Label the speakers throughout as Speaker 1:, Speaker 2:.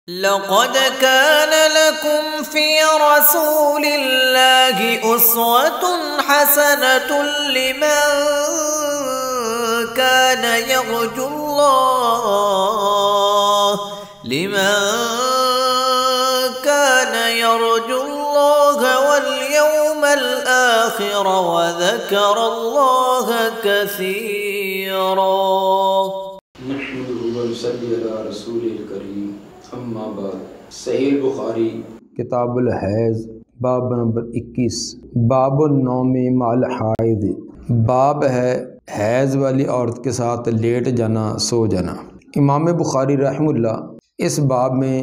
Speaker 1: لقد كان لكم في رسول الله أسوة حسنة لمن كان يرجو الله واليوم الآخر وذكر الله كثيرا.
Speaker 2: نحمده ونصلي على رسول الكريم اما بعد. صحیح بخاری
Speaker 3: کتاب الحیض باب نمبر 21 باب النوم مع الحائض، باب ہے حیض والی عورت کے ساتھ لیٹ جانا، سو جانا۔ امام بخاری رحمہ اللہ اس باب میں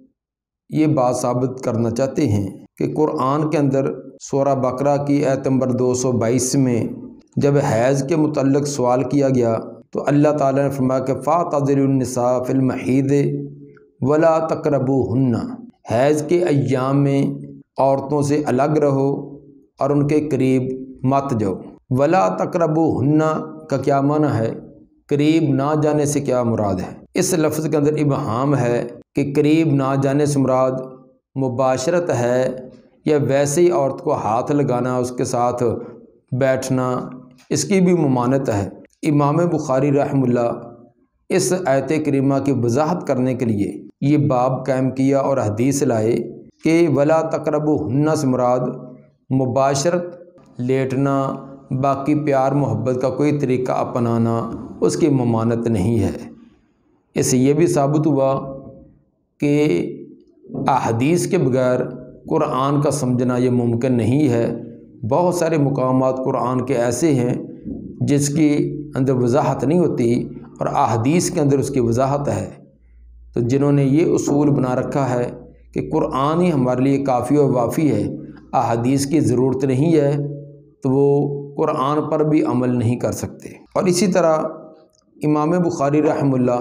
Speaker 3: یہ بات ثابت کرنا چاہتے ہیں کہ قرآن کے اندر سورہ بقرہ کی آیت نمبر 222 میں جب حیض کے متعلق سوال کیا گیا تو اللہ تعالیٰ نے فرمایا کہ فَاعْتَزِلُوا النِّسَاءَ فِي الْمَحِيضِ وَلَا تَقْرَبُوهُنَّ، حیض کے ایام میں عورتوں سے الگ رہو اور ان کے قریب مت جاؤ۔ وَلَا تَقْرَبُوهُنَّ کا کیا معنی ہے؟ قریب نہ جانے سے کیا مراد ہے؟ اس لفظ کے اندر ابہام ہے کہ قریب نہ جانے سے مراد مباشرت ہے یا ویسے ہی عورت کو ہاتھ لگانا، اس کے ساتھ بیٹھنا، اس کی بھی ممانعت ہے۔ امام بخاری رحمہ اللہ اس آیت کریمہ کی وضاحت کرنے کے لیے یہ باب قائم کیا اور حدیث لائے کہ ولا تقربوهن سے مراد مباشرت، لیٹنا، باقی پیار محبت کا کوئی طریقہ اپنانا اس کی ممانعت نہیں ہے۔ اس سے یہ بھی ثابت ہوا کہ احادیث کے بغیر قرآن کا سمجھنا یہ ممکن نہیں ہے۔ بہت سارے مقامات قرآن کے ایسے ہیں جس کی اندر وضاحت نہیں ہوتی اور احادیث کے اندر اس کی وضاحت ہے۔ تو جنہوں نے یہ اصول بنا رکھا ہے کہ قرآن ہی ہمارے لیے کافی و وافی ہے، احادیث کی ضرورت نہیں ہے، تو وہ قرآن پر بھی عمل نہیں کر سکتے۔ اور اسی طرح امام بخاری رحمہ اللہ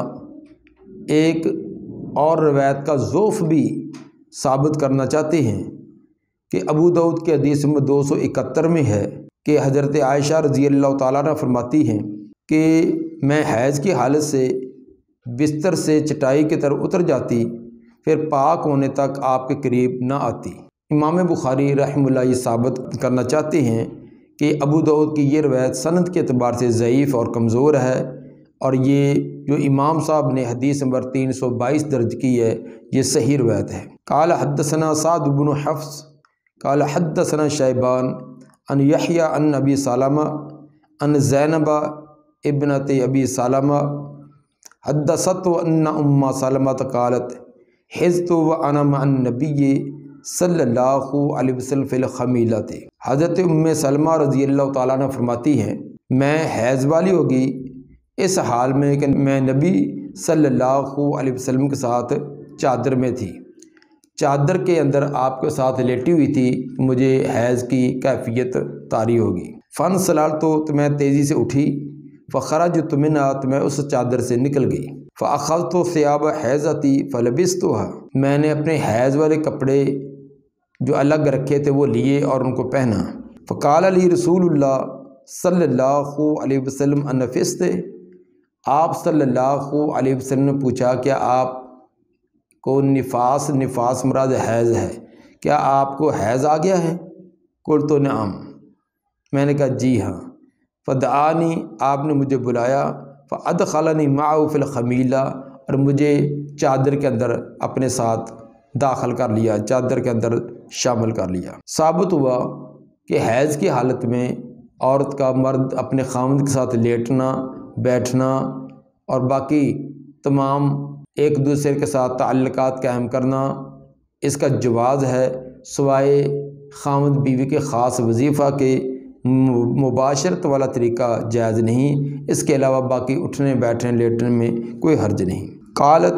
Speaker 3: ایک اور روایت کا ضعف بھی ثابت کرنا چاہتے ہیں کہ ابو داؤد کے حدیث نمبر 271 میں ہے کہ حضرت عائشہ رضی اللہ تعالیٰ عنہ فرماتی ہیں کہ میں حیض کی حالت سے بستر سے چٹائی کی طرف اتر جاتی، پھر پاک ہونے تک آپ کے قریب نہ آتی۔ امام بخاری رحمہ اللہ یہ ثابت کرنا چاہتے ہیں کہ ابو داؤد کی یہ روایت سند کے اعتبار سے ضعیف اور کمزور ہے، اور یہ جو امام صاحب نے حدیث نمبر 322 درج کی ہے یہ صحیح روایت ہے۔ قال حدثنا سعد بن حفص قال حدثنا شیبان عن یحییٰ عن ابی سلمہ عن زینب ابنت ابی سلمہ حدثت ان ام سلمہ قالت حضت وانا مع النبی صلی اللہ علیہ وسلم فی الخمیلۃ۔ حضرت ام سلمہ رضی اللہ تعالیٰ عنہ فرماتی ہیں میں حیض والی ہوگی اس حال میں کہ میں نبی صلی اللہ علیہ وسلم کے ساتھ چادر میں تھی، چادر کے اندر آپ کے ساتھ لیٹی ہوئی تھی، مجھے حیض کی کیفیت طاری ہوگی۔ فانصللت تو میں تیزی سے اٹھی، فخرجت منها تو میں اس چادر سے نکل گئی، فاخذت ثياب حیضتی فلبستها میں نے اپنے حیض والے کپڑے جو الگ رکھے تھے وہ لیے اور ان کو پہنا۔ فقال لی رسول اللہ صلی اللہ علیہ وسلم انفست، آپ صلی اللہ علیہ وسلم نے پوچھا کیا آپ کو نفاس مراد حیض ہے، کیا آپ کو حیض آ گیا ہے؟ قلت نعم، میں نے کہا جی ہاں۔ فدعانی آپ نے مجھے بلایا، فادخلنی معه فی الخمیلہ اور مجھے چادر کے اندر اپنے ساتھ داخل کر لیا، چادر کے اندر شامل کر لیا۔ ثابت ہوا کہ حیض کی حالت میں عورت کا مرد اپنے خاوند کے ساتھ لیٹنا، بیٹھنا اور باقی تمام ایک دوسرے کے ساتھ تعلقات قائم کرنا اس کا جواز ہے، سوائے خاوند بیوی کے خاص وظیفہ کے مباشرت والا طریقہ جائز نہیں، اس کے علاوہ باقی اٹھنے بیٹھنے لیٹنے میں کوئی حرج نہیں۔ قالت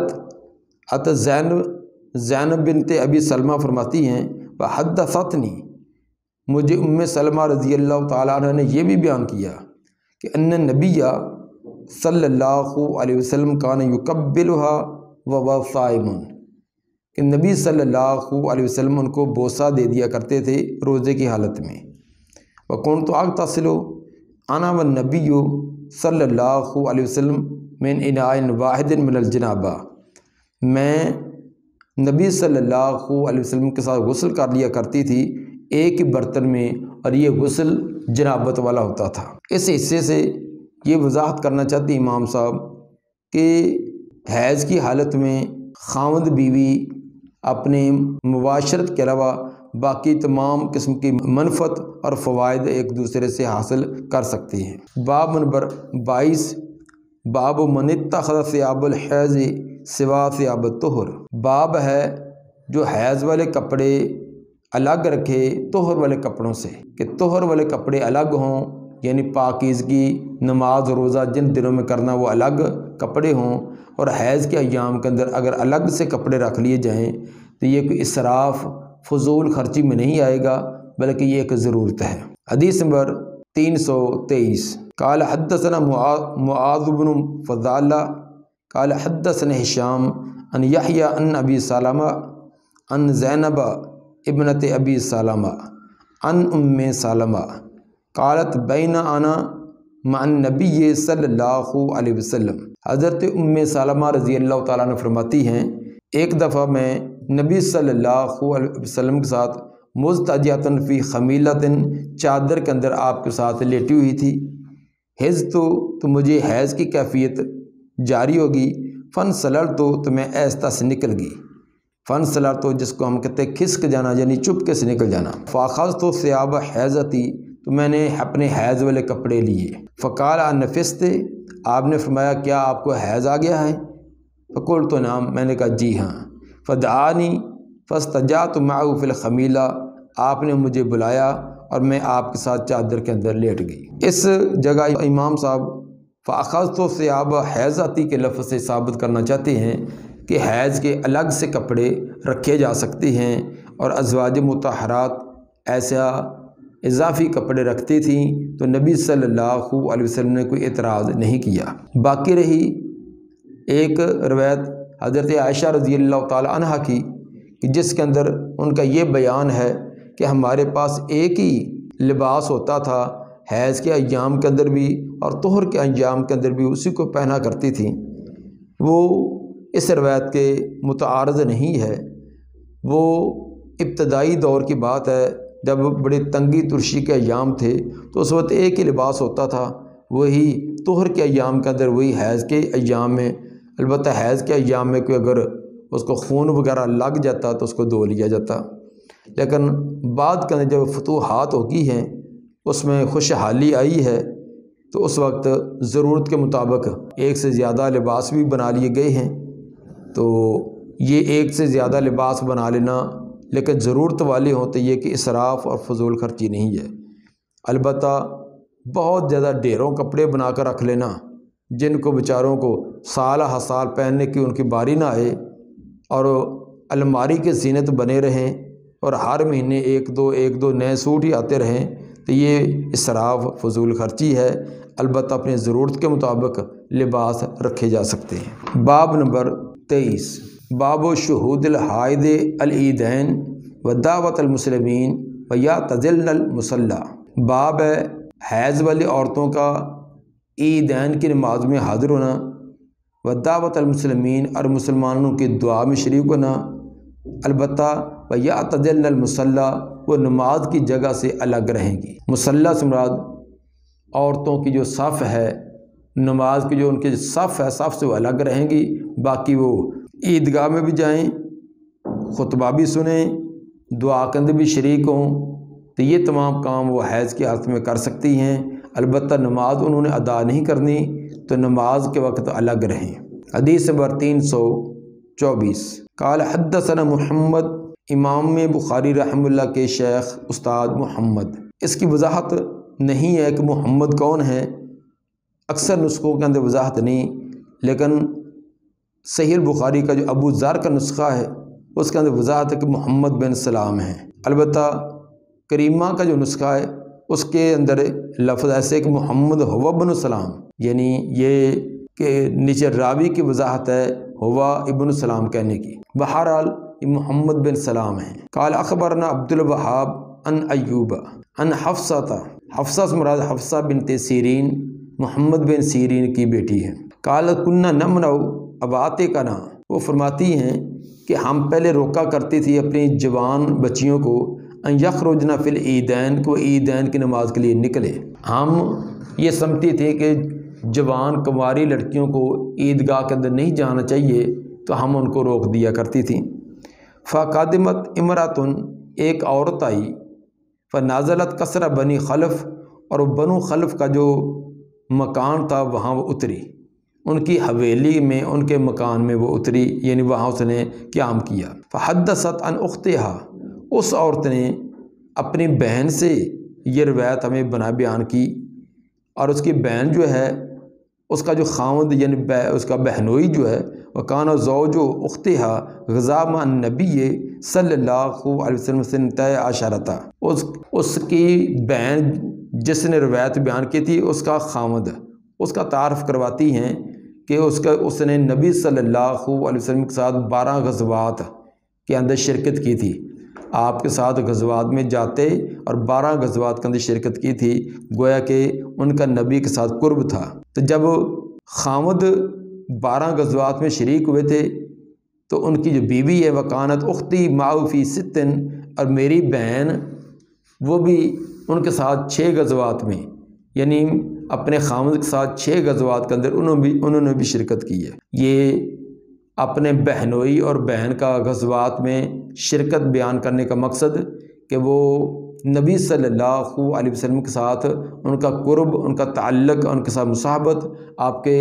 Speaker 3: زینب بنت ابی سلمہ فرماتی ہیں وحدثتنی، مجھے ام سلمہ رضی اللہ تعالیٰ عنہ نے یہ بھی بیان کیا کہ ان نبی صلی اللہ علیہ وسلم کان یقبلها وهو صائم، کہ نبی صلی اللہ علیہ وسلم ان کو بوسہ دے دیا کرتے تھے روزے کی حالت میں۔ وَكُنْتُ أَغْتَسِلُ أَنَا وَالنَّبِيُّ صلی اللہ علیہ وسلم من اناء واحد من الجنابہ، میں نبی صلی اللہ علیہ وسلم کے ساتھ غسل کر لیا کرتی تھی ایک ہی برتن میں، اور یہ غسل جنابت والا ہوتا تھا۔ اس حصے سے یہ وضاحت کرنا چاہتے امام صاحب کہ حیض کی حالت میں خاوند بیوی اپنے مباشرت کے علاوہ باقی تمام قسم کی منفعت اور فوائد ایک دوسرے سے حاصل کر سکتی ہیں۔ باب نمبر 22، باب من اتخذ ثیاب الحیض سوا ثیاب الطہر۔ باب ہے جو حیض والے کپڑے الگ رکھے طہر والے کپڑوں سے، کہ طہر والے کپڑے الگ ہوں، یعنی پاکیزگی نماز روزہ جن دنوں میں کرنا وہ الگ کپڑے ہوں، اور حیض کے ایام کے اندر اگر الگ سے کپڑے رکھ لیے جائیں تو یہ کوئی اسراف فضول خرچی میں نہیں آئے گا، بلکہ یہ ایک ضرورت ہے۔ حدیث نمبر 323، قال حدثنا معاذ بن فضالہ قال حدثنا ہشام عن یحیی عن ابی سلمہ عن زینب ابنت ابی سلمہ عن ام سلمہ قالت بین انا مع النبی صلی اللہ علیہ وسلم۔ حضرت ام سلمہ رضی اللہ تعالیٰ عنہ فرماتی ہیں ایک دفعہ میں نبی صلی اللہ علیہ وسلم کے ساتھ مضطجعۃ فی خمیلۃ، چادر کے اندر آپ کے ساتھ لیٹی ہوئی تھی۔ حیض تو مجھے حیض کی کیفیت جاری ہوگی، فن سلر تو میں ایستا سے نکل گئی، فن سلر تو جس کو ہم کہتے ہیں کھسک جانا، یعنی چپکے سے نکل جانا۔ فاخذ تو ثیاب حیضتی، تو میں نے اپنے حیض والے کپڑے لیے۔ فقال انفست، آپ نے فرمایا کیا آپ کو حیض آ گیا ہے؟ فقلت نعم، میں نے کہا جی ہاں۔ فدعانی فاستجعت معه فی الخمیلہ، آپ نے مجھے بلایا اور میں آپ کے ساتھ چادر کے اندر لیٹ گئی۔ اس جگہ امام صاحب فاخذت ثیاب حیضتی کے لفظ سے ثابت کرنا چاہتے ہیں کہ حیض کے الگ سے کپڑے رکھے جا سکتے ہیں، اور ازواج مطہرات ایسا اضافی کپڑے رکھتی تھیں تو نبی صلی اللہ علیہ وسلم نے کوئی اعتراض نہیں کیا۔ باقی رہی ایک روایت حضرت عائشہ رضی اللہ تعالی عنہ کی کہ جس کے اندر ان کا یہ بیان ہے کہ ہمارے پاس ایک ہی لباس ہوتا تھا حیض کے ایام کے اندر بھی اور طہر کے ایام کے اندر بھی، اسی کو پہنا کرتی تھیں۔ وہ اس روایت کے متعارض نہیں ہے، وہ ابتدائی دور کی بات ہے جب بڑی تنگی ترشی کے ایام تھے تو اس وقت ایک ہی لباس ہوتا تھا، وہی طہر کے ایام کے اندر وہی حیض کے ایام میں۔ البتہ حیض کے ایام میں کوئی اگر اس کو خون وغیرہ لگ جاتا تو اس کو دھو لیا جاتا، لیکن بعد کے اندر جب فتوحات ہو گئی ہیں اس میں خوشحالی آئی ہے تو اس وقت ضرورت کے مطابق ایک سے زیادہ لباس بھی بنا لیے گئے ہیں۔ تو یہ ایک سے زیادہ لباس بنا لینا لیکن ضرورت والے ہوں تو یہ کہ اسراف اور فضول خرچی نہیں ہے۔ البتہ بہت زیادہ ڈھیروں کپڑے بنا کر رکھ لینا جن کو بیچاروں کو سال ہر سال پہننے کی ان کی باری نہ آئے اور الماری کے زینت بنے رہیں اور ہر مہینے ایک دو نئے سوٹ ہی آتے رہیں تو یہ اسراف فضول خرچی ہے۔ البتہ اپنی ضرورت کے مطابق لباس رکھے جا سکتے ہیں۔ باب نمبر 23، باب شہود الحائض العیدین و دعوت المسلمین و یعتزلن المصلی۔ باب ہے حیض والی عورتوں کا عیدین کی نماز میں حاضر ہونا، و دعوت المسلمین اور مسلمانوں کی دعا میں شریک ہونا، البتہ و یعتزلن المصلی، وہ نماز کی جگہ سے الگ رہیں گی۔ مصلی سے مراد عورتوں کی جو صف ہے، نماز کی جو ان کی صف ہے، صف سے وہ الگ رہیں گی، باقی وہ عیدگاہ میں بھی جائیں، خطبہ بھی سنیں، دعا کے اندر بھی شریک ہوں، تو یہ تمام کام وہ حیض کی حالت میں کر سکتی ہیں۔ البتہ نماز انہوں نے ادا نہیں کرنی تو نماز کے وقت الگ رہیں۔ حدیث نمبر 324، قال حدثنا محمد، امام بخاری رحمہ اللہ کے شیخ استاد محمد۔ اس کی وضاحت نہیں ہے کہ محمد کون ہے، اکثر نسخوں کے اندر وضاحت نہیں، لیکن صحیح البخاری کا جو ابو ذر کا نسخہ ہے اس کے اندر وضاحت ہے کہ محمد بن سلام ہیں۔ البتہ کریمہ کا جو نسخہ ہے اس کے اندر لفظ ایسے کہ محمد ہوا بن سلام، یعنی یہ کہ نیچے راوی کی وضاحت ہے ہوا ابن سلام کہنے کی۔ بہرحال یہ محمد بن سلام ہیں۔ قال اخبرنا عبد الوہاب عن ایوب عن حفصہ، حفصہ سے مراد حفصہ بنت سیرین محمد بن سیرین کی بیٹی ہے۔ قال کننا نمنع اباتکنا، وہ فرماتی ہیں کہ ہم پہلے روکا کرتی تھی اپنی جوان بچیوں کو ان یخرجن فی العیدین کو عیدین کی نماز کے لیے نکلے۔ ہم یہ سمجھتی تھی کہ جوان کنواری لڑکیوں کو عیدگاہ کے اندر نہیں جانا چاہیے، تو ہم ان کو روک دیا کرتی تھیں۔ فقادمت امراتن، ایک عورت آئی، فنازلت کسرہ بنی خلف، اور بنو خلف کا جو مکان تھا وہاں وہ اتری، ان کی حویلی میں، ان کے مکان میں وہ اتری، یعنی وہاں اس نے قیام کیا۔ فحدثت عن اختہا، اس عورت نے اپنی بہن سے یہ روایت ہمیں بیان کی، اور اس کی بہن جو ہے اس کا جو خاوند یعنی اس کا بہنوئی جو ہے وہ کانا زوج اختہا غزا مع النبی صلی اللہ علیہ وسلم سنتہ عشرۃ، اس کی بہن جس نے روایت بیان کی تھی اس کا خاوند اس کا تعارف کرواتی ہیں کہ اس نے نبی صلی اللہ علیہ وسلم کے ساتھ 12 غزوات کے اندر شرکت کی تھی، آپ کے ساتھ غزوات میں جاتے اور 12 غزوات کے اندر شرکت کی تھی، گویا کہ ان کا نبی کے ساتھ قرب تھا۔ تو جب خاوند 12 غزوات میں شریک ہوئے تھے تو ان کی جو بیوی ہے وکانت اختی معه فی 6، اور میری بہن وہ بھی ان کے ساتھ 6 غزوات میں، یعنی اپنے خاوند کے ساتھ 6 غزوات کے اندر انہوں نے بھی شرکت کی ہے۔ یہ اپنے بہنوئی اور بہن کا غزوات میں شرکت بیان کرنے کا مقصد کہ وہ نبی صلی اللہ علیہ وسلم کے ساتھ ان کا قرب، ان کا تعلق، ان کے ساتھ مصاحبت، آپ کے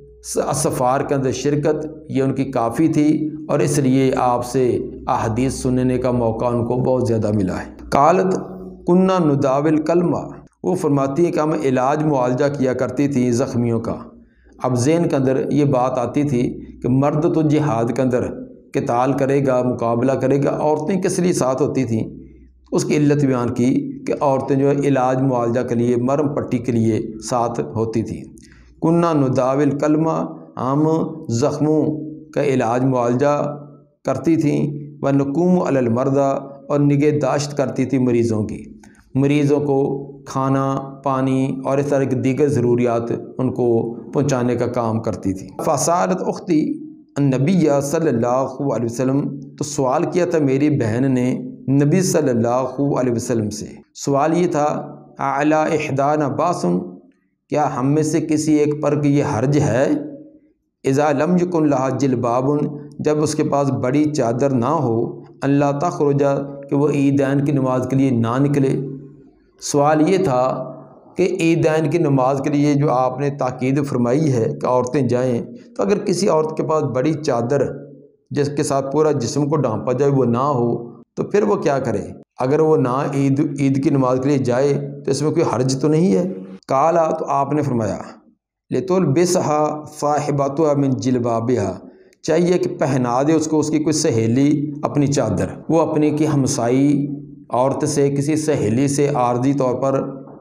Speaker 3: سفار کے اندر شرکت، یہ ان کی کافی تھی، اور اس لیے آپ سے احادیث سننے کا موقع ان کو بہت زیادہ ملا ہے۔ قالت کننا نداول کلمہ، وہ فرماتی ہیں کہ ہم علاج معالجہ کیا کرتی تھی زخمیوں کا۔ اب ذہن کے اندر یہ بات آتی تھی کہ مرد تو جہاد کے اندر قتال کرے گا، مقابلہ کرے گا، عورتیں کس لیے ساتھ ہوتی تھیں؟ اس کی علت بیان کی کہ عورتیں جو ہے علاج معالجہ کے لیے، مرم پٹی کے لیے ساتھ ہوتی تھیں۔ کننا نداول کلمہ، ہم زخموں کا علاج معالجہ کرتی تھیں، و نقوم علی المرضى، اور نگہداشت کرتی تھی مریضوں کی، مریضوں کو کھانا پانی اور اس طرح کی دیگر ضروریات ان کو پہنچانے کا کام کرتی تھی۔ فسالت اختی النبی صلی اللہ علیہ وسلم، تو سوال کیا تھا میری بہن نے نبی صلی اللہ علیہ وسلم سے۔ سوال یہ تھا اعلی احدانا باس، کیا ہم میں سے کسی ایک پر یہ حرج ہے؟ اذا لم یکن لہا جلباب، جب اس کے پاس بڑی چادر نہ ہو، اللہ تخرج، کہ وہ عیدین کی نماز کے لیے نہ نکلے۔ سوال یہ تھا کہ عیدین کی نماز کے لیے جو آپ نے تاکید فرمائی ہے کہ عورتیں جائیں، تو اگر کسی عورت کے پاس بڑی چادر جس کے ساتھ پورا جسم کو ڈھانپا جائے وہ نہ ہو تو پھر وہ کیا کرے؟ اگر وہ نہ عید کی نماز کے لیے جائے تو اس میں کوئی حرج تو نہیں ہے۔ کالا، تو آپ نے فرمایا لِتُلْبِسْهَا صَاحِبَتُهَا مِنْ جِلْبَابِهَا، چاہیے کہ پہنا دے اس کو اس کی کوئی سہیلی اپنی چادر، وہ اپنی کی ہمسائی عورت سے، کسی سہیلی سے عارضی طور پر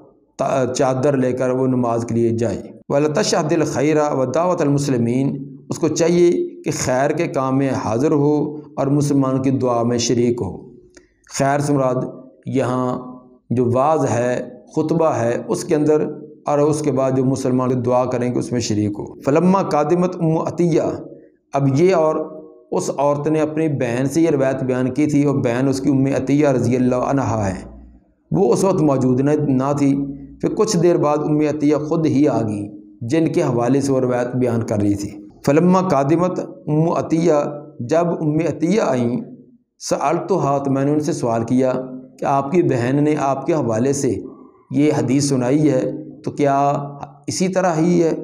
Speaker 3: چادر لے کر وہ نماز کے لیے جائے۔ وَلَتَشْهَدِ الْخَيْرَ وَدَعْوَةَ الْمُسْلِمِينَ، اس کو چاہیے کہ خیر کے کام میں حاضر ہو اور مسلمان کی دعا میں شریک ہو۔ خیر سے مراد یہاں جو واعظ ہے، خطبہ ہے، اس کے اندر، اور اس کے بعد جو مسلمان دعا کریں کہ اس میں شریک ہو۔ فلما قادمت ام عطیہ، اب یہ اور اس عورت نے اپنی بہن سے یہ روایت بیان کی تھی، اور بہن اس کی ام عطیہ رضی اللہ عنہا ہے، وہ اس وقت موجود نہ تھی۔ پھر کچھ دیر بعد ام عطیہ خود ہی آ گئی جن کے حوالے سے وہ روایت بیان کر رہی تھی۔ فلما قادمت ام عطیہ، جب ام عطیہ آئیں، سألتها، تو میں نے ان سے سوال کیا کہ آپ کی بہن نے آپ کے حوالے سے یہ حدیث سنائی ہے تو کیا اسی طرح ہی ہے؟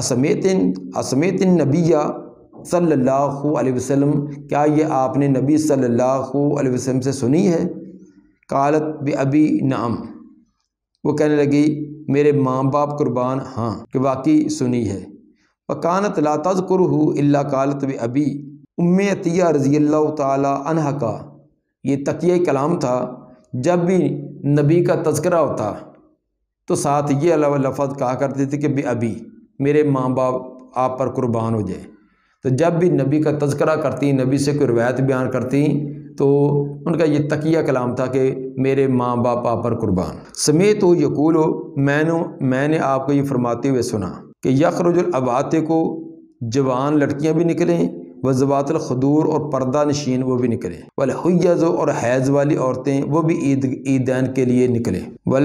Speaker 3: اسمیت النبی صلی اللہ علیہ وسلم، کیا یہ آپ نے نبی صلی اللہ علیہ وسلم سے سنی ہے؟ قالت بأبی نعم، وہ کہنے لگی میرے ماں باپ قربان، ہاں کہ واقعی سنی ہے۔ وکانت لا تذکرہ الا قالت بأبی، ام عطیہ رضی اللہ تعالی عنہ کا یہ تقیہ کلام تھا، جب بھی نبی کا تذکرہ ہوتا تو ساتھ یہ لفظ کہا کرتے تھے کہ بأبی، میرے ماں باپ آپ پر قربان ہو جائے۔ تو جب بھی نبی کا تذکرہ کرتی، نبی سے کوئی روایت بیان کرتی، تو ان کا یہ تقیہ کلام تھا کہ میرے ماں باپ آپ پر قربان۔ سمیت ہو یقول، میں نے آپ کو یہ فرماتے ہوئے سنا کہ یخرج العواتق، جوان لڑکیاں بھی نکلیں، وذوات الخدور اور پردہ نشین وہ بھی نکلیں، والحیض اور حیض والی عورتیں وہ بھی عیدین کے لیے نکلیں،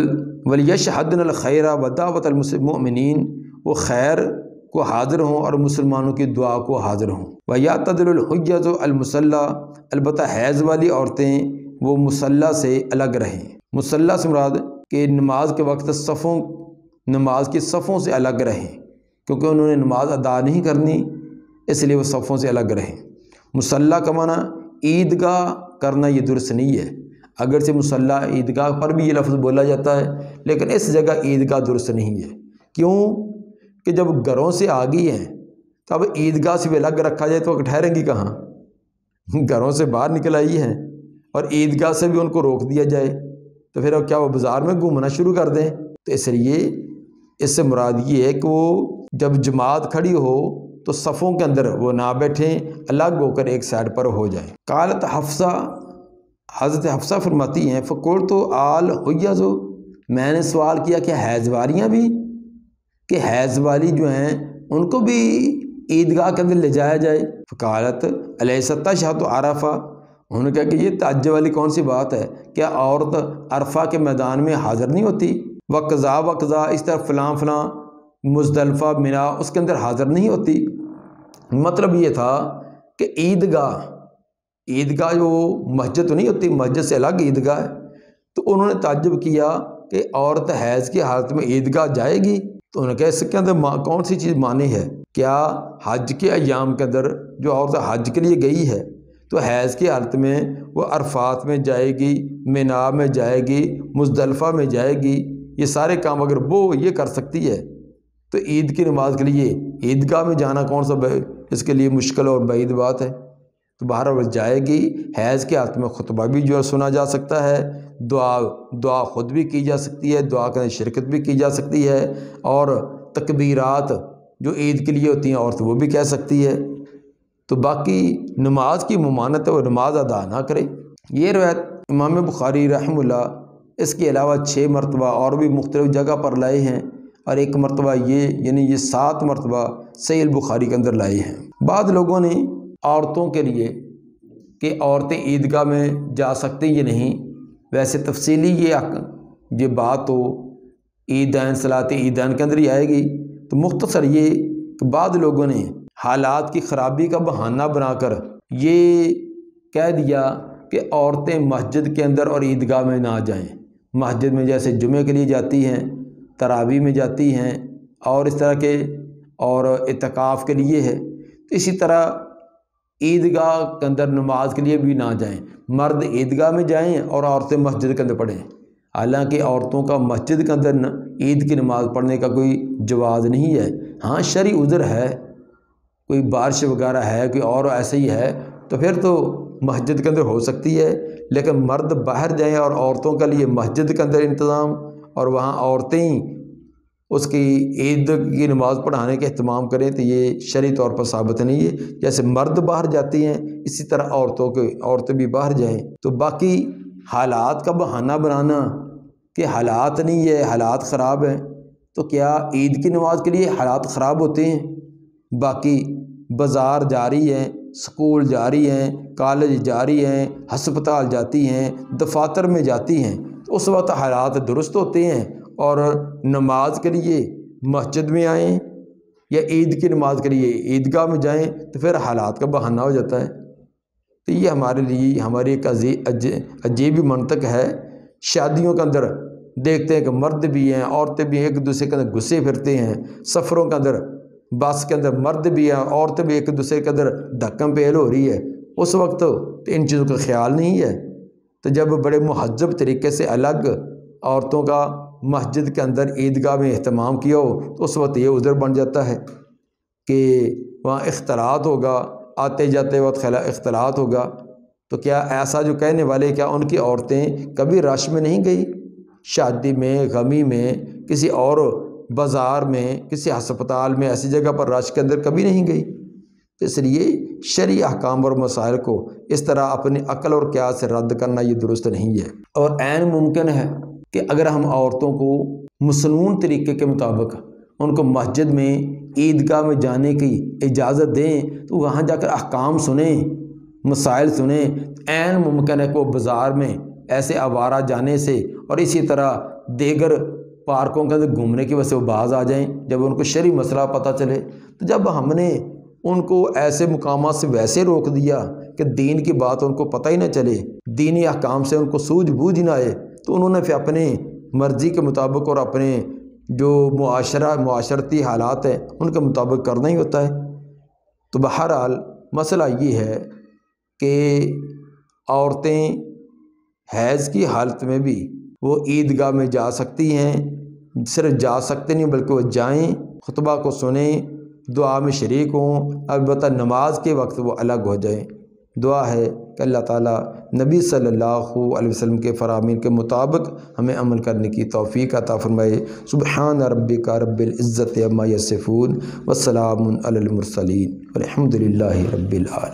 Speaker 3: ولیشہدن الخیر ودعوۃ المؤمنین، وہ خیر کو حاضر ہوں اور مسلمانوں کی دعا کو حاضر ہوں، ویعتدل الحیض المصلی، البتہ حیض والی عورتیں وہ مصلی سے الگ رہیں۔ مصلی سے مراد کہ نماز کے وقت نماز کی صفوں سے الگ رہیں، کیونکہ انہوں نے نماز ادا نہیں کرنی اس لیے وہ صفوں سے الگ رہیں۔ مصلی کا معنی عیدگاہ کرنا یہ درست نہیں ہے، اگرچہ مصلی عیدگاہ پر بھی یہ لفظ بولا جاتا ہے، لیکن اس جگہ عیدگاہ درست نہیں ہے۔ کیوں کہ جب گھروں سے آ گئی ہیں تب عیدگاہ سے بھی الگ رکھا جائے تو ٹھہریں گی کہاں؟ گھروں سے باہر نکل آئی ہیں اور عیدگاہ سے بھی ان کو روک دیا جائے تو پھر اب کیا وہ بازار میں گھومنا شروع کر دیں؟ تو اس لیے اس سے مراد یہ ہے کہ وہ جب جماعت کھڑی ہو تو صفوں کے اندر وہ نہ بیٹھیں، الگ ہو کر ایک سائڈ پر ہو جائیں۔ قالت حفصہ، حضرت حفصہ فرماتی ہیں فقلت آل حیض، میں نے سوال کیا کہ حیض والیاں بھی، کہ حیض والی جو ہیں ان کو بھی عیدگاہ کے اندر لے جایا جائے؟ فقالت الیست تشہد عرفہ، انہوں نے کہا کہ یہ تعجب والی کون سی بات ہے، کیا عورت عرفہ کے میدان میں حاضر نہیں ہوتی؟ وقضا وقضا، اس طرح فلاں فلاں مزدلفہ منا اس کے اندر حاضر نہیں ہوتی۔ مطلب یہ تھا کہ عیدگاہ جو مسجد تو نہیں ہوتی، مسجد سے الگ عیدگاہ ہے، تو انہوں نے تعجب کیا کہ عورت حیض کی حالت میں عیدگاہ جائے گی؟ تو انہوں نے کہا اس کے اندر کون سی چیز مانی ہے؟ کیا حج کے ایام کے اندر جو عورت حج کے لیے گئی ہے تو حیض کی حالت میں وہ عرفات میں جائے گی، منا میں جائے گی، مزدلفہ میں جائے گی، یہ سارے کام اگر وہ یہ کر سکتی ہے تو عید کی نماز کے لیے عیدگاہ میں جانا کون سا اس کے لیے مشکل اور بعید بات ہے؟ تو بہرحال جائے گی۔ حیض کے حالت میں خطبہ بھی جو سنا جا سکتا ہے، دعا خود بھی کی جا سکتی ہے، دعا کے شرکت بھی کی جا سکتی ہے، اور تکبیرات جو عید کے لیے ہوتی ہیں عورت وہ بھی کہہ سکتی ہے۔ تو باقی نماز کی ممانعت ہے وہ نماز ادا نہ کرے۔ یہ روایت امام بخاری رحمہ اللہ اس کے علاوہ 6 مرتبہ اور بھی مختلف جگہ پر لائے ہیں، اور ایک مرتبہ یہ 7 مرتبہ صحیح البخاری کے اندر لائے ہیں۔ بعض لوگوں نے عورتوں کے لیے کہ عورتیں عیدگاہ میں جا سکتی یا نہیں، ویسے تفصیلی یہ بات تو عیدین صلاۃ عیدین کے اندر ہی آئے گی، تو مختصر یہ کہ بعض لوگوں نے حالات کی خرابی کا بہانہ بنا کر یہ کہہ دیا کہ عورتیں مسجد کے اندر اور عیدگاہ میں نہ جائیں۔ مسجد میں جیسے جمعے کے لیے جاتی ہیں، تراویح میں جاتی ہیں، اور اس طرح کے اور اعتکاف کے لیے ہے، تو اسی طرح عیدگاہ کے اندر نماز کے لیے بھی نہ جائیں۔ مرد عیدگاہ میں جائیں اور عورتیں مسجد کے اندر پڑھیں۔ حالانکہ عورتوں کا مسجد کے اندر عید کی نماز پڑھنے کا کوئی جواز نہیں ہے۔ ہاں شرعی عذر ہے، کوئی بارش وغیرہ ہے، کوئی اور ایسے ہی ہے، تو پھر تو مسجد کے اندر ہو سکتی ہے، لیکن مرد باہر جائیں اور عورتوں کے لیے مسجد کے اندر انتظام اور وہاں عورتیں ہی اس کی عید کی نماز پڑھانے کا اہتمام کریں تو یہ شرعی طور پر ثابت نہیں ہے۔ جیسے مرد باہر جاتی ہیں اسی طرح عورتیں بھی باہر جائیں۔ تو باقی حالات کا بہانہ بنانا کہ حالات نہیں ہے، حالات خراب ہیں، تو کیا عید کی نماز کے لیے حالات خراب ہوتے ہیں؟ باقی بازار جاری ہیں، سکول جاری ہیں، کالج جاری ہیں، ہسپتال جاتی ہیں، دفاتر میں جاتی ہیں، تو اس وقت حالات درست ہوتے ہیں، اور نماز کے لیے مسجد میں آئیں یا عید کی نماز کے لیے عیدگاہ میں جائیں تو پھر حالات کا بہانہ ہو جاتا ہے۔ تو یہ ہمارے لیے ہماری ایک عجیب منطق ہے۔ شادیوں کے اندر دیکھتے ہیں کہ مرد بھی ہیں، عورتیں بھی ایک دوسرے کے اندر گھسے پھرتے ہیں، سفروں کے اندر بس کے اندر مرد بھی ہیں، عورتیں بھی ایک دوسرے کے اندر دھکم پہل ہو رہی ہے، اس وقت تو ان چیزوں کا خیال نہیں ہے۔ تو جب بڑے مہذب طریقے سے الگ عورتوں کا مسجد کے اندر عیدگاہ میں اہتمام کیا ہو تو اس وقت یہ عذر بن جاتا ہے کہ وہاں اختلاط ہوگا، آتے جاتے وقت اختلاط ہوگا۔ تو کیا ایسا جو کہنے والے کیا ان کی عورتیں کبھی رش میں نہیں گئی؟ شادی میں، غمی میں، کسی اور بازار میں، کسی ہسپتال میں، ایسی جگہ پر رش کے اندر کبھی نہیں گئی؟ تو اس لیے شرعی احکام اور مسائل کو اس طرح اپنی عقل اور قیاس سے رد کرنا یہ درست نہیں ہے۔ اور عین ممکن ہے کہ اگر ہم عورتوں کو مسنون طریقے کے مطابق ان کو مسجد میں عیدگاہ میں جانے کی اجازت دیں تو وہاں جا کر احکام سنیں، مسائل سنیں۔ عین ممکن ہے کہ وہ بازار میں ایسے آوارہ جانے سے اور اسی طرح دیگر پارکوں کے اندر گھومنے کی وجہ سے وہ باز آ جائیں جب ان کو شرعی مسئلہ پتہ چلے۔ تو جب ہم نے ان کو ایسے مقامات سے ویسے روک دیا کہ دین کی بات ان کو پتہ ہی نہ چلے، دینی احکام سے ان کو سوجھ بوجھ ہی نہ آئے، تو انہوں نے پھر اپنے مرضی کے مطابق اور اپنے جو معاشرتی حالات ہیں ان کے مطابق کرنا ہی ہوتا ہے۔ تو بہرحال مسئلہ یہ ہے کہ عورتیں حیض کی حالت میں بھی وہ عیدگاہ میں جا سکتی ہیں، صرف جا سکتے نہیں بلکہ وہ جائیں، خطبہ کو سنیں، دعا میں شریک ہوں، البتہ نماز کے وقت وہ الگ ہو جائیں۔ دعا ہے کہ اللہ تعالیٰ نبی صلی اللہ علیہ وسلم کے فرامین کے مطابق ہمیں عمل کرنے کی توفیق عطا فرمائے۔ سبحان ربک رب العزت عما یصفون والسلام علی المرسلین والحمد للہ رب العالمین۔